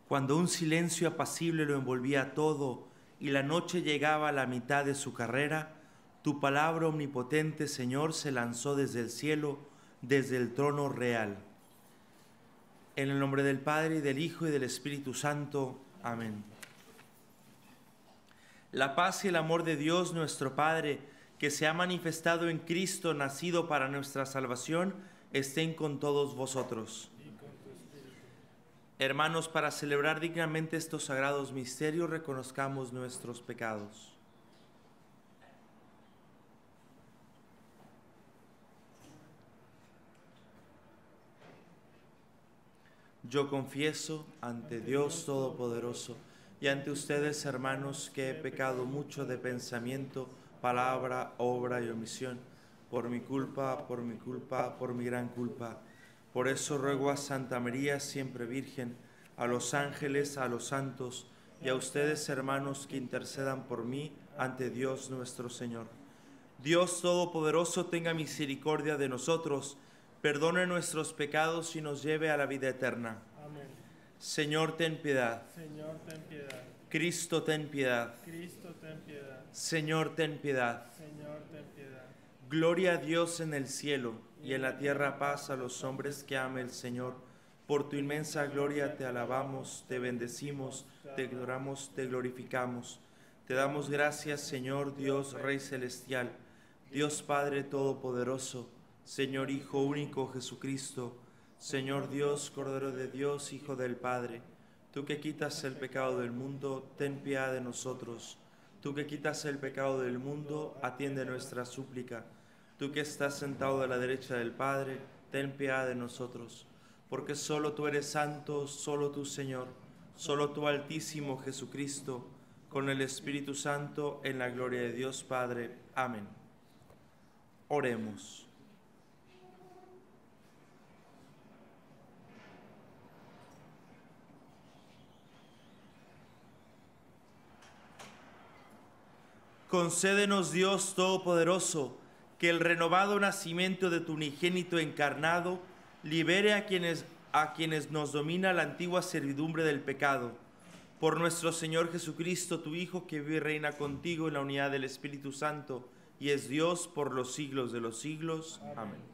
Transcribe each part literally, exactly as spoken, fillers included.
Cuando un silencio apacible lo envolvía todo y la noche llegaba a la mitad de su carrera, tu palabra omnipotente, Señor, se lanzó desde el cielo, desde el trono real. En el nombre del Padre, y del Hijo, y del Espíritu Santo. Amén. La paz y el amor de Dios, nuestro Padre, que se ha manifestado en Cristo, nacido para nuestra salvación, estén con todos vosotros. Hermanos, para celebrar dignamente estos sagrados misterios, reconozcamos nuestros pecados. Yo confieso ante Dios Todopoderoso y ante ustedes, hermanos, que he pecado mucho de pensamiento, palabra, obra y omisión, por mi culpa, por mi culpa, por mi gran culpa. Por eso ruego a Santa María, siempre Virgen, a los ángeles, a los santos y a ustedes, hermanos, que intercedan por mí ante Dios nuestro Señor. Dios Todopoderoso tenga misericordia de nosotros, perdone nuestros pecados y nos lleve a la vida eterna. Amén. Señor, ten piedad. Señor, ten piedad. Cristo, ten piedad. Cristo, ten piedad. Señor, ten piedad. Señor, ten piedad. Gloria a Dios en el cielo y en la tierra paz a los hombres que ama el Señor. Por tu inmensa gloria te alabamos, te bendecimos, te adoramos, te glorificamos. Te damos gracias, Señor Dios, Rey celestial, Dios Padre todopoderoso, Señor Hijo único Jesucristo, Señor Dios, Cordero de Dios, Hijo del Padre. Tú que quitas el pecado del mundo, ten piedad de nosotros. Tú que quitas el pecado del mundo, atiende nuestra súplica. Tú que estás sentado a la derecha del Padre, ten piedad de nosotros. Porque solo tú eres santo, solo tú, Señor, solo tú, Altísimo Jesucristo, con el Espíritu Santo, en la gloria de Dios Padre. Amén. Oremos. Concédenos, Dios Todopoderoso, que el renovado nacimiento de tu unigénito encarnado libere a quienes, a quienes nos domina la antigua servidumbre del pecado. Por nuestro Señor Jesucristo, tu Hijo, que vive y reina contigo en la unidad del Espíritu Santo, y es Dios por los siglos de los siglos. Amén. Amén.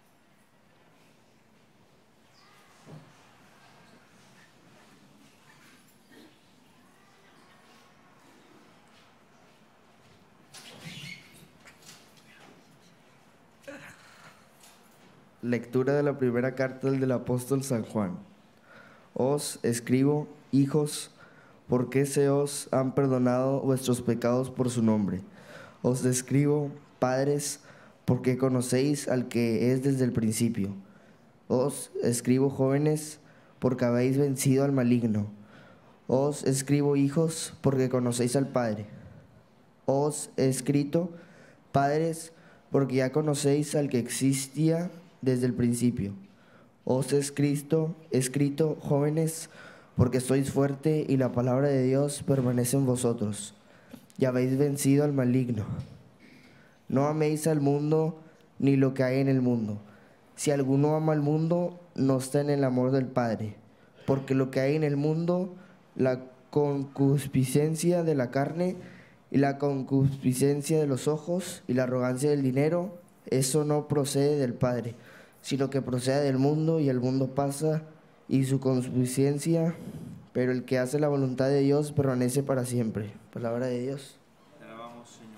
Lectura de la primera carta del apóstol San Juan. Os escribo, hijos, porque se os han perdonado vuestros pecados por su nombre. Os escribo, padres, porque conocéis al que es desde el principio. Os escribo, jóvenes, porque habéis vencido al maligno. Os escribo, hijos, porque conocéis al Padre. Os he escrito, padres, porque ya conocéis al que existía desde el principio. Os he escrito, escrito, jóvenes, porque sois fuerte y la palabra de Dios permanece en vosotros, y habéis vencido al maligno. No améis al mundo ni lo que hay en el mundo. Si alguno ama al mundo, no está en el amor del Padre, porque lo que hay en el mundo, la concupiscencia de la carne y la concupiscencia de los ojos y la arrogancia del dinero, eso no procede del Padre, sino que procede del mundo, y el mundo pasa y su concupiscencia, pero el que hace la voluntad de Dios permanece para siempre. Palabra de Dios. Te alabamos, Señor.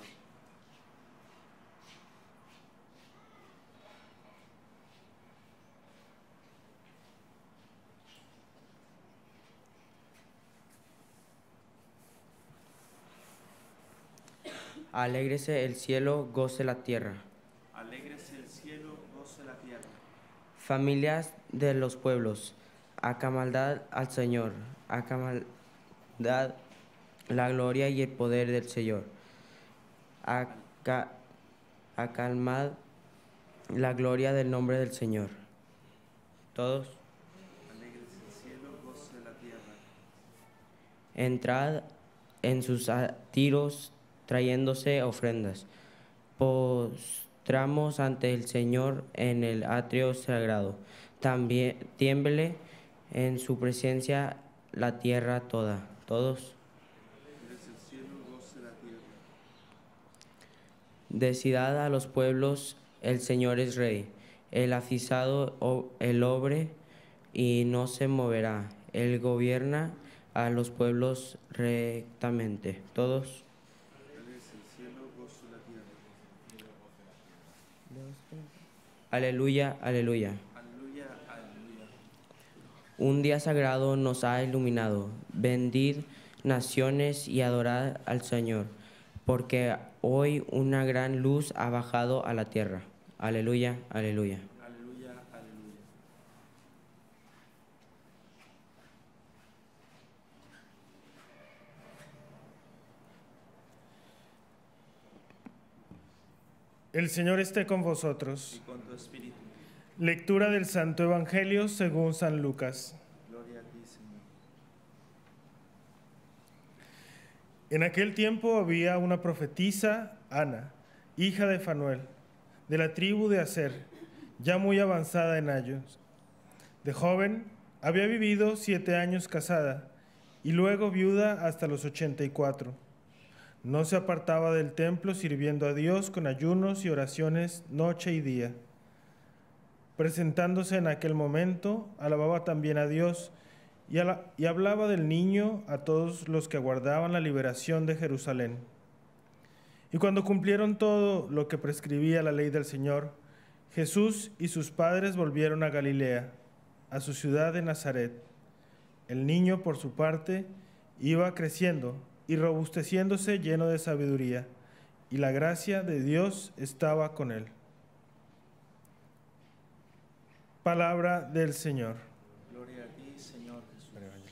Alégrese el cielo, goce la tierra. Alégrese el cielo, goce la tierra. Familias de los pueblos, aclamad al Señor, aclamad la gloria y el poder del Señor. Aca, aclamad la gloria del nombre del Señor. Todos. Alégrese el cielo, goce la tierra. Entrad en sus atiros trayéndose ofrendas. Postramos ante el Señor en el atrio sagrado. También tiemble en su presencia la tierra toda. Todos. Decidad a los pueblos, el Señor es rey. El acisado o- el obre y no se moverá. Él gobierna a los pueblos rectamente. Todos. Aleluya, aleluya. Un día sagrado nos ha iluminado. Bendid naciones y adorad al Señor, porque hoy una gran luz ha bajado a la tierra. Aleluya, aleluya. Aleluya, aleluya. El Señor esté con vosotros. Y con tu espíritu. Lectura del Santo Evangelio según San Lucas. Gloria a ti, Señor. En aquel tiempo había una profetisa, Ana, hija de Fanuel, de la tribu de Aser, ya muy avanzada en años. De joven había vivido siete años casada y luego viuda hasta los ochenta y cuatro. No se apartaba del templo sirviendo a Dios con ayunos y oraciones noche y día. Presentándose en aquel momento, alababa también a Dios y, a la, y hablaba del niño a todos los que aguardaban la liberación de Jerusalén. Y cuando cumplieron todo lo que prescribía la ley del Señor, Jesús y sus padres volvieron a Galilea, a su ciudad de Nazaret. El niño, por su parte, iba creciendo y robusteciéndose lleno de sabiduría, y la gracia de Dios estaba con él. Palabra del Señor. Gloria a ti, Señor Jesús.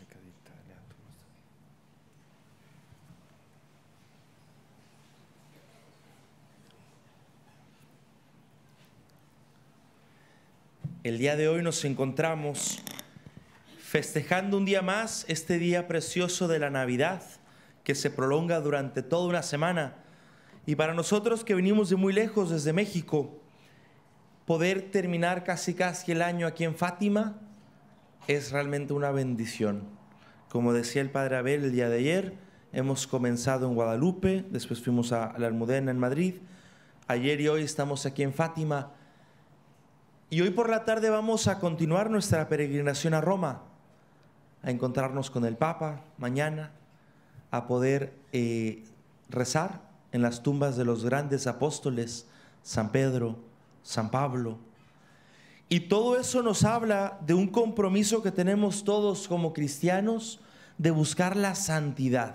El día de hoy nos encontramos festejando un día más este día precioso de la Navidad, que se prolonga durante toda una semana. Y para nosotros que venimos de muy lejos, desde México, poder terminar casi casi el año aquí en Fátima es realmente una bendición. Como decía el Padre Abel el día de ayer, hemos comenzado en Guadalupe, después fuimos a la Almudena en Madrid, ayer y hoy estamos aquí en Fátima, y hoy por la tarde vamos a continuar nuestra peregrinación a Roma, a encontrarnos con el Papa mañana, a poder eh, rezar en las tumbas de los grandes apóstoles, San Pedro, San Pablo. Y todo eso nos habla de un compromiso que tenemos todos como cristianos de buscar la santidad.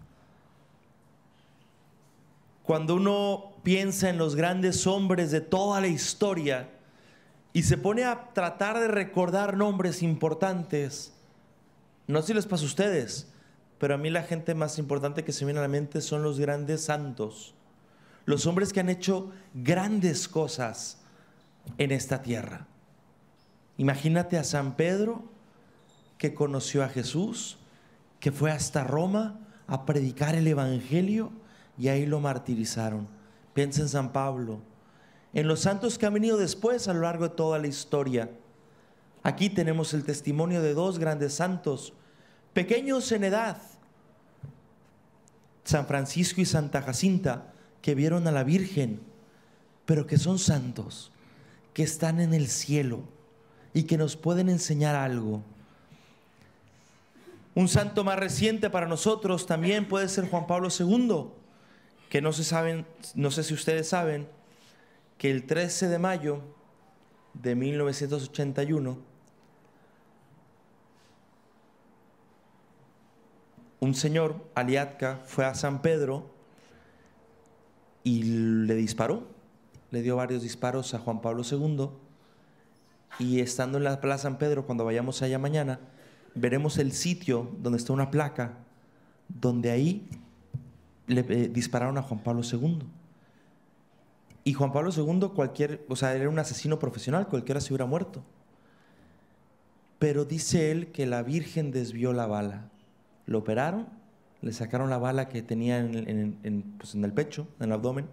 Cuando uno piensa en los grandes hombres de toda la historia y se pone a tratar de recordar nombres importantes, no sé si les pasa a ustedes, pero a mí la gente más importante que se viene a la mente son los grandes santos, los hombres que han hecho grandes cosas en esta tierra. Imagínate a San Pedro, que conoció a Jesús, que fue hasta Roma a predicar el Evangelio y ahí lo martirizaron. Piensa en San Pablo, en los santos que han venido después a lo largo de toda la historia. Aquí tenemos el testimonio de dos grandes santos, pequeños en edad, San Francisco y Santa Jacinta, que vieron a la Virgen, pero que son santos, que están en el cielo y que nos pueden enseñar algo. Un santo más reciente para nosotros también puede ser Juan Pablo segundo, que no se saben, no sé si ustedes saben, que el trece de mayo de mil novecientos ochenta y uno, un señor, Aliatka, fue a San Pedro y le disparó, le dio varios disparos a Juan Pablo segundo, y estando en la Plaza San Pedro, cuando vayamos allá mañana, veremos el sitio donde está una placa, donde ahí le eh, dispararon a Juan Pablo segundo. Y Juan Pablo segundo, cualquier, o sea, era un asesino profesional, cualquiera se hubiera muerto. Pero dice él que la Virgen desvió la bala. Lo operaron, le sacaron la bala que tenía en el, en, en, pues en el pecho, en el abdomen,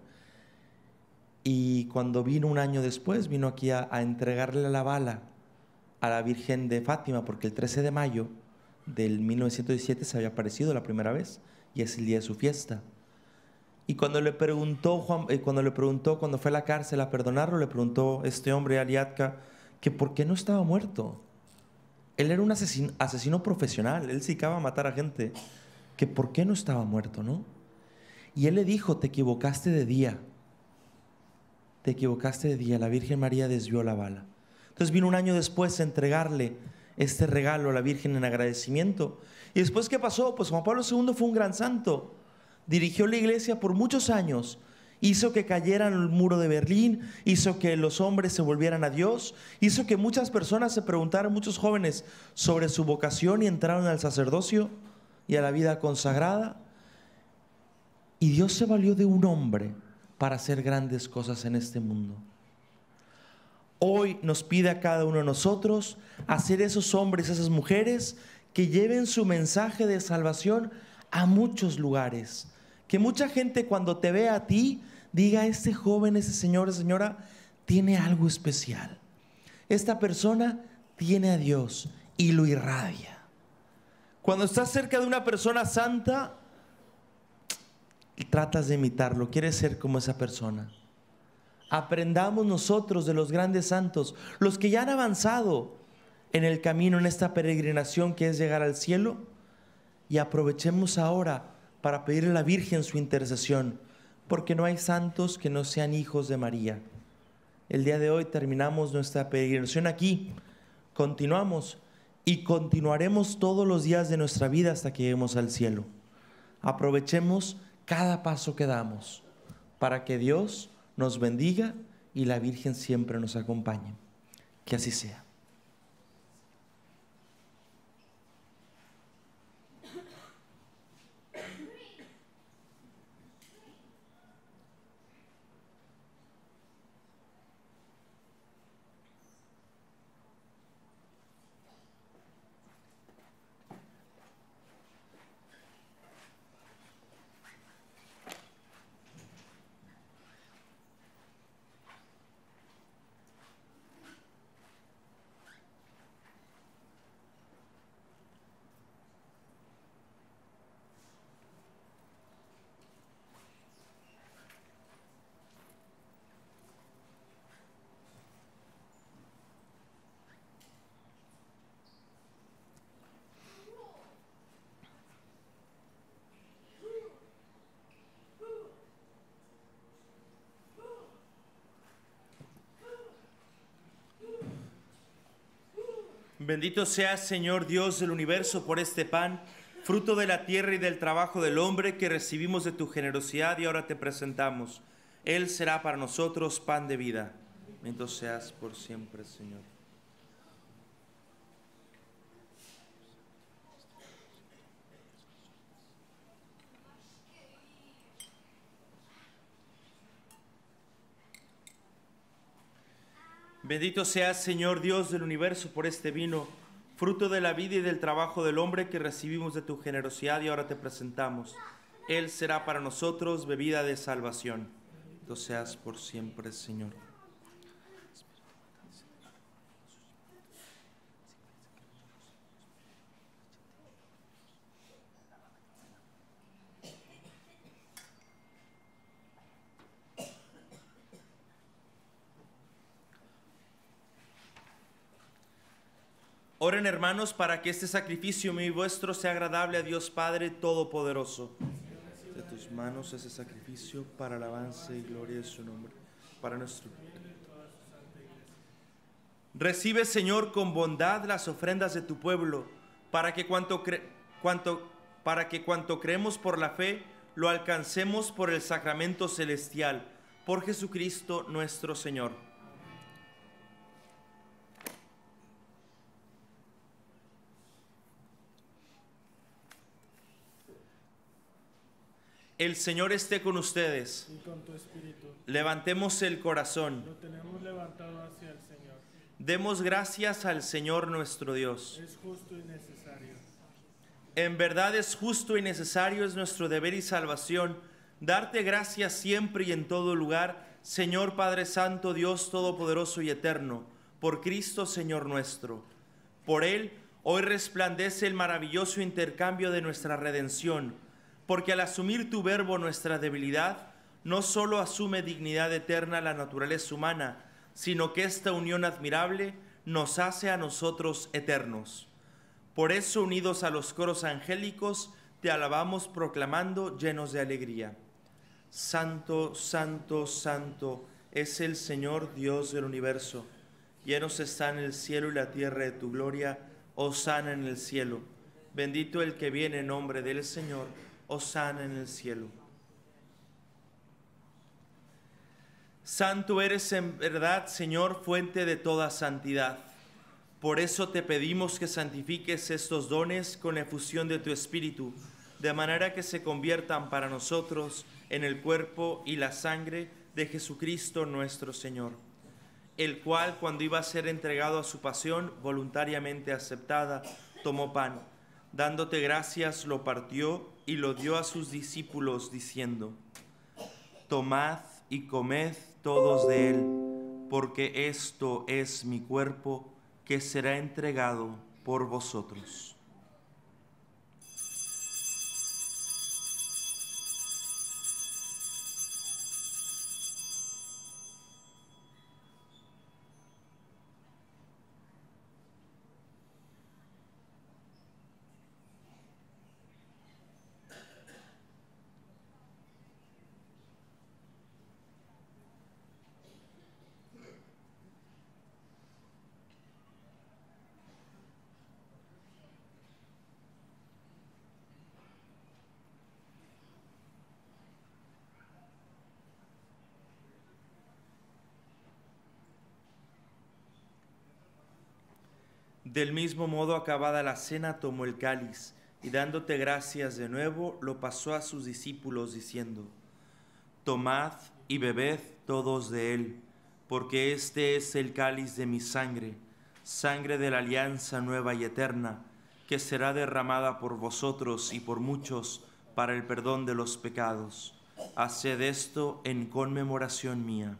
y cuando vino un año después, vino aquí a, a entregarle la bala a la Virgen de Fátima, porque el trece de mayo del mil novecientos diecisiete se había aparecido la primera vez y es el día de su fiesta. Y cuando le preguntó, Juan, eh, cuando le preguntó, cuando fue a la cárcel a perdonarlo, le preguntó este hombre, Aliatka, que por qué no estaba muerto. Él era un asesino, asesino profesional, él se dedicaba a matar a gente, que por qué no estaba muerto, ¿no? Y él le dijo, te equivocaste de día, te equivocaste de día, la Virgen María desvió la bala. Entonces vino un año después a entregarle este regalo a la Virgen en agradecimiento. Y después, ¿qué pasó? Pues Juan Pablo segundo fue un gran santo, dirigió la iglesia por muchos años, hizo que cayera el muro de Berlín, hizo que los hombres se volvieran a Dios, hizo que muchas personas se preguntaran, muchos jóvenes, sobre su vocación y entraron al sacerdocio y a la vida consagrada. Y Dios se valió de un hombre para hacer grandes cosas en este mundo. Hoy nos pide a cada uno de nosotros hacer esos hombres, esas mujeres que lleven su mensaje de salvación a muchos lugares. Que mucha gente cuando te vea a ti diga, este joven, ese señor, esa señora tiene algo especial. Esta persona tiene a Dios y lo irradia. Cuando estás cerca de una persona santa y tratas de imitarlo, quieres ser como esa persona. Aprendamos nosotros de los grandes santos, los que ya han avanzado en el camino, en esta peregrinación que es llegar al cielo, y aprovechemos ahora para pedirle a la Virgen su intercesión, porque no hay santos que no sean hijos de María. El día de hoy terminamos nuestra peregrinación aquí, continuamos y continuaremos todos los días de nuestra vida hasta que lleguemos al cielo. Aprovechemos cada paso que damos para que Dios nos bendiga y la Virgen siempre nos acompañe. Que así sea. Bendito seas, Señor Dios del universo, por este pan, fruto de la tierra y del trabajo del hombre que recibimos de tu generosidad y ahora te presentamos. Él será para nosotros pan de vida. Bendito seas por siempre, Señor. Bendito seas, Señor Dios del universo, por este vino, fruto de la vida y del trabajo del hombre que recibimos de tu generosidad y ahora te presentamos. Él será para nosotros bebida de salvación. Bendito seas por siempre, Señor. Oren, hermanos, para que este sacrificio mío y vuestro sea agradable a Dios Padre Todopoderoso. De tus manos ese sacrificio para alabanza y gloria de su nombre, para nuestro bien. Recibe, Señor, con bondad las ofrendas de tu pueblo, para que cuanto, cre cuanto, para que cuanto creemos por la fe, lo alcancemos por el sacramento celestial, por Jesucristo nuestro Señor. El Señor esté con ustedes. Y con tu espíritu. Levantemos el corazón. Lo tenemos levantado hacia el Señor. Demos gracias al Señor nuestro Dios. Es justo y necesario. En verdad es justo y necesario, es nuestro deber y salvación, darte gracias siempre y en todo lugar, Señor Padre Santo, Dios Todopoderoso y Eterno, por Cristo Señor nuestro. Por Él, Hoy resplandece el maravilloso intercambio de nuestra redención, porque al asumir tu verbo nuestra debilidad, no solo asume dignidad eterna la naturaleza humana, sino que esta unión admirable nos hace a nosotros eternos. Por eso, unidos a los coros angélicos, te alabamos proclamando llenos de alegría. Santo, santo, santo es el Señor Dios del universo. Llenos están el cielo y la tierra de tu gloria. Hosana en el cielo. Bendito el que viene en nombre del Señor. Hosana en el cielo. Santo eres en verdad, Señor, fuente de toda santidad. Por eso te pedimos que santifiques estos dones con la efusión de tu Espíritu, de manera que se conviertan para nosotros en el cuerpo y la sangre de Jesucristo nuestro Señor, el cual, cuando iba a ser entregado a su pasión voluntariamente aceptada, tomó pan, dándote gracias, lo partió y lo dio a sus discípulos, diciendo: tomad y comed todos de él, porque esto es mi cuerpo, que será entregado por vosotros. Del mismo modo, acabada la cena, tomó el cáliz y, dándote gracias de nuevo, lo pasó a sus discípulos, diciendo: tomad y bebed todos de él, porque este es el cáliz de mi sangre, sangre de la alianza nueva y eterna, que será derramada por vosotros y por muchos para el perdón de los pecados. Haced esto en conmemoración mía.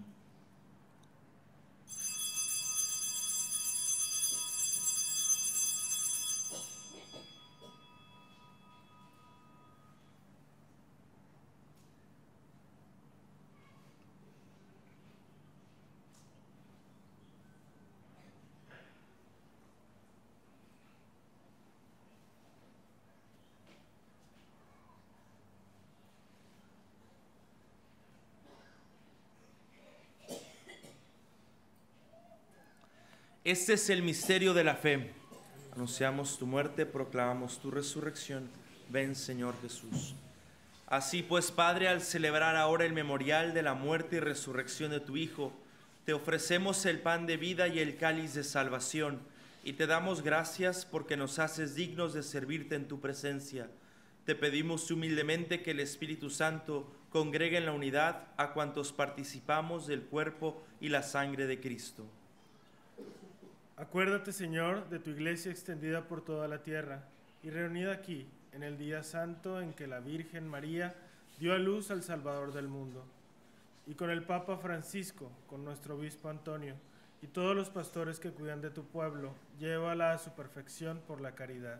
Este es el misterio de la fe. Anunciamos tu muerte, proclamamos tu resurrección. Ven, Señor Jesús. Así pues, Padre, al celebrar ahora el memorial de la muerte y resurrección de tu Hijo, te ofrecemos el pan de vida y el cáliz de salvación, y te damos gracias porque nos haces dignos de servirte en tu presencia. Te pedimos humildemente que el Espíritu Santo congregue en la unidad a cuantos participamos del cuerpo y la sangre de Cristo. Acuérdate, Señor, de tu iglesia extendida por toda la tierra y reunida aquí en el día santo en que la Virgen María dio a luz al Salvador del mundo. Y con el Papa Francisco, con nuestro obispo Antonio y todos los pastores que cuidan de tu pueblo, llévala a su perfección por la caridad.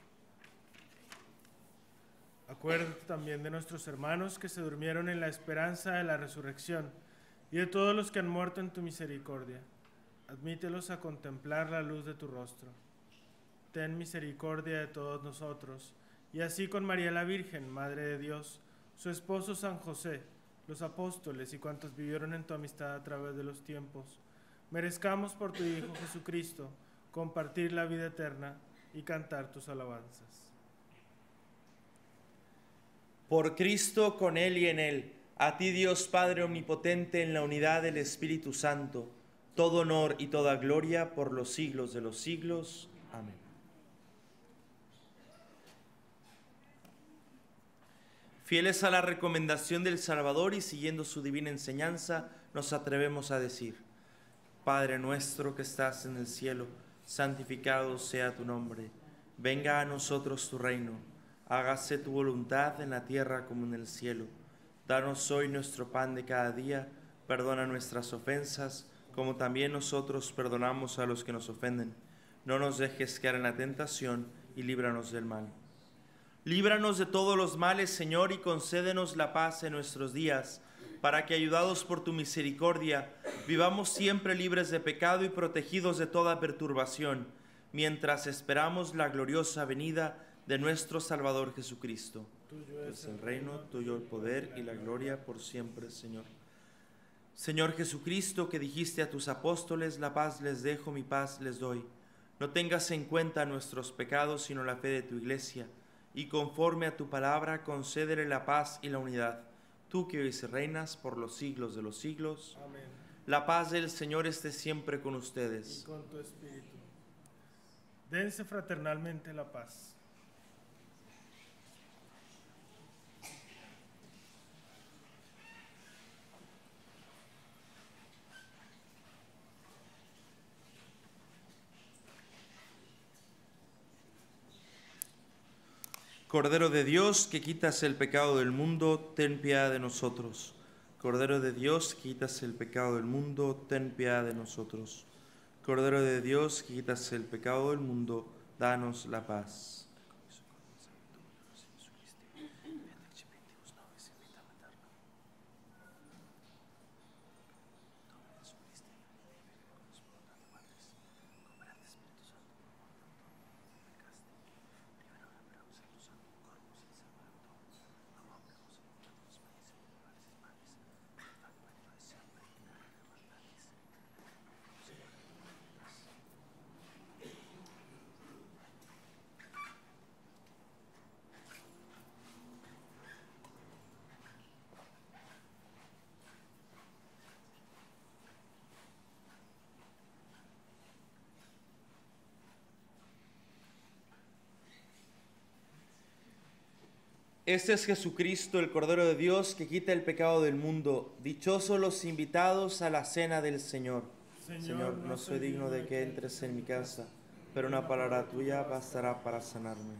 Acuérdate también de nuestros hermanos que se durmieron en la esperanza de la resurrección y de todos los que han muerto en tu misericordia. Admítelos a contemplar la luz de tu rostro. Ten misericordia de todos nosotros, y así con María la Virgen, Madre de Dios, su esposo San José, los apóstoles y cuantos vivieron en tu amistad a través de los tiempos, merezcamos por tu Hijo Jesucristo compartir la vida eterna y cantar tus alabanzas. Por Cristo, con Él y en Él, a ti Dios Padre Omnipotente, en la unidad del Espíritu Santo, todo honor y toda gloria por los siglos de los siglos. Amén. Fieles a la recomendación del Salvador y siguiendo su divina enseñanza, nos atrevemos a decir: Padre nuestro que estás en el cielo, santificado sea tu nombre. Venga a nosotros tu reino. Hágase tu voluntad en la tierra como en el cielo. Danos hoy nuestro pan de cada día. Perdona nuestras ofensas, como también nosotros perdonamos a los que nos ofenden. No nos dejes caer en la tentación y líbranos del mal. Líbranos de todos los males, Señor, y concédenos la paz en nuestros días, para que, ayudados por tu misericordia, vivamos siempre libres de pecado y protegidos de toda perturbación, mientras esperamos la gloriosa venida de nuestro Salvador Jesucristo. Tuyo es el reino, tuyo el poder y la gloria por siempre, Señor. Señor Jesucristo, que dijiste a tus apóstoles, la paz les dejo, mi paz les doy. No tengas en cuenta nuestros pecados, sino la fe de tu Iglesia, y conforme a tu palabra, concédele la paz y la unidad. Tú que vives y reinas por los siglos de los siglos. Amén. La paz del Señor esté siempre con ustedes. Y con tu espíritu. Dense fraternalmente la paz. Cordero de Dios, que quitas el pecado del mundo, ten piedad de nosotros. Cordero de Dios, que quitas el pecado del mundo, ten piedad de nosotros. Cordero de Dios, que quitas el pecado del mundo, danos la paz. Este es Jesucristo, el Cordero de Dios, que quita el pecado del mundo. Dichosos los invitados a la cena del Señor. Señor, Señor, no soy digno de que entres en mi casa, pero una palabra tuya bastará para sanarme.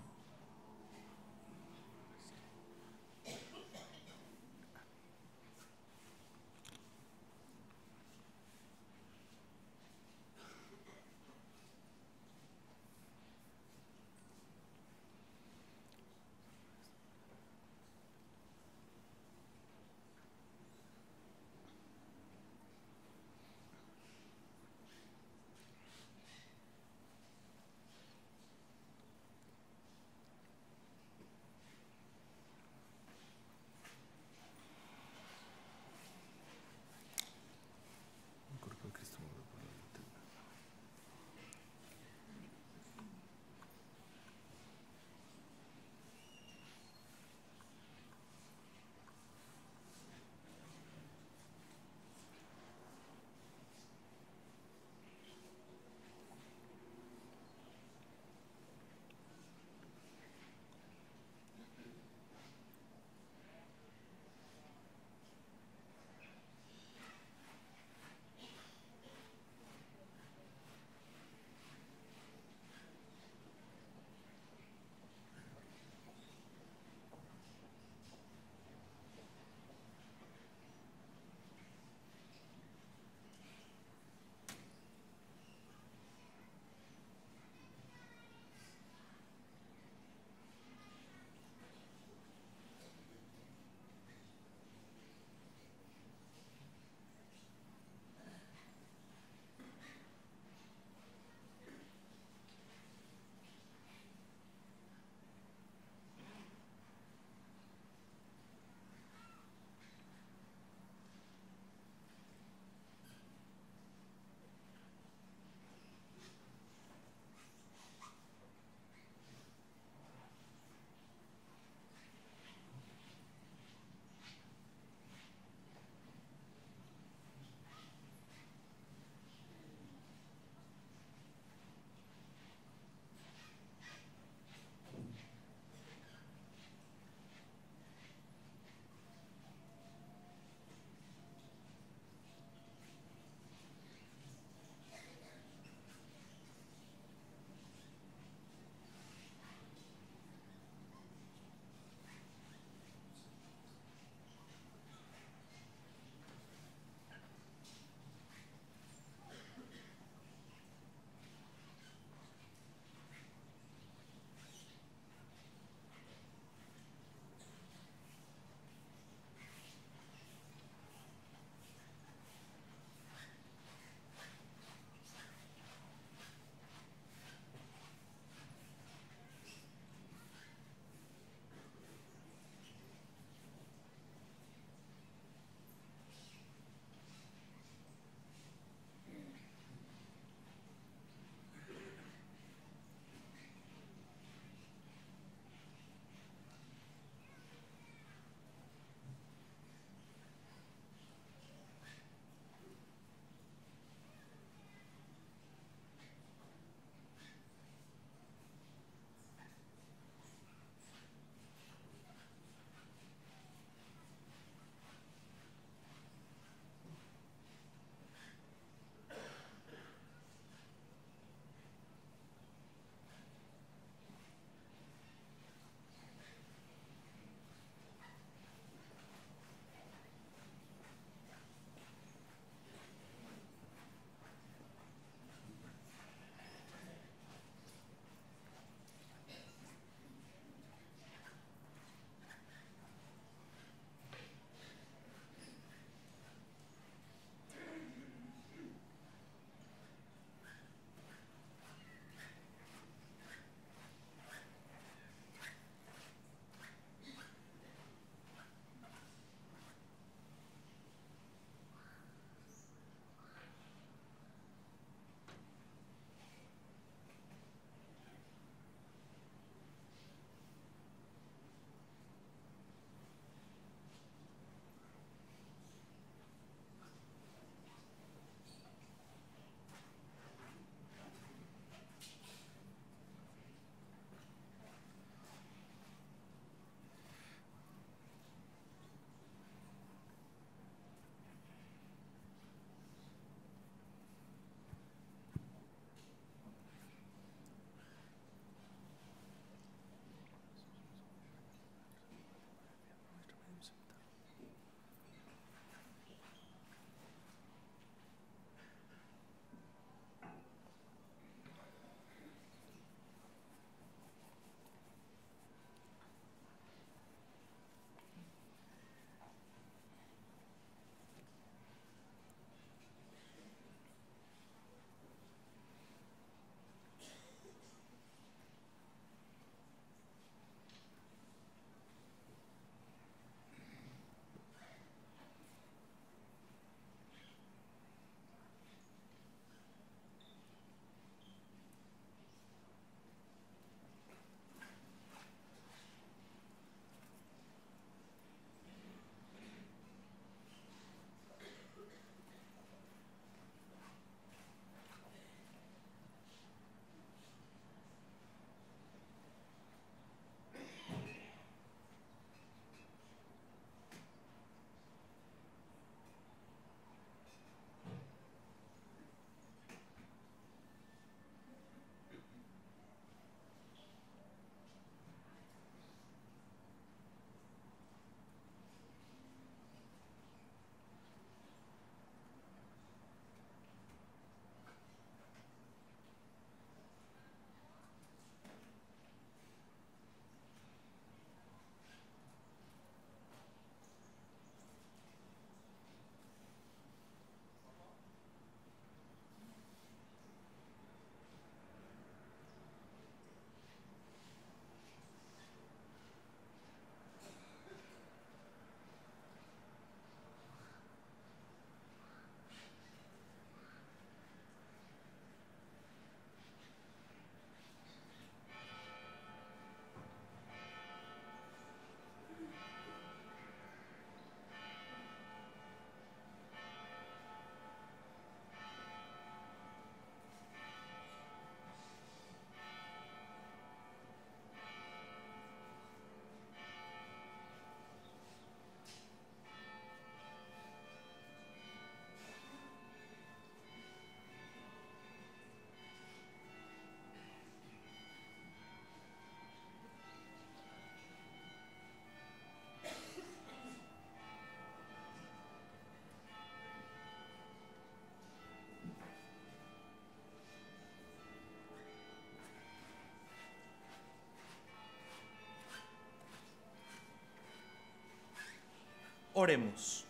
Oremos.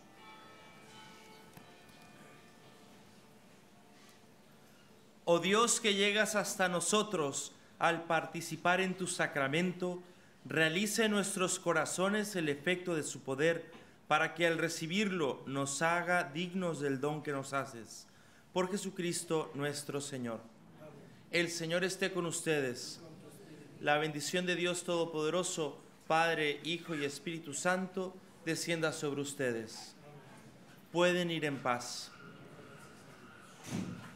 Oh Dios, que llegas hasta nosotros al participar en tu sacramento, realice en nuestros corazones el efecto de su poder, para que al recibirlo nos haga dignos del don que nos haces. Por Jesucristo nuestro Señor. El Señor esté con ustedes. La bendición de Dios Todopoderoso, Padre, Hijo y Espíritu Santo, descienda sobre ustedes. Pueden ir en paz.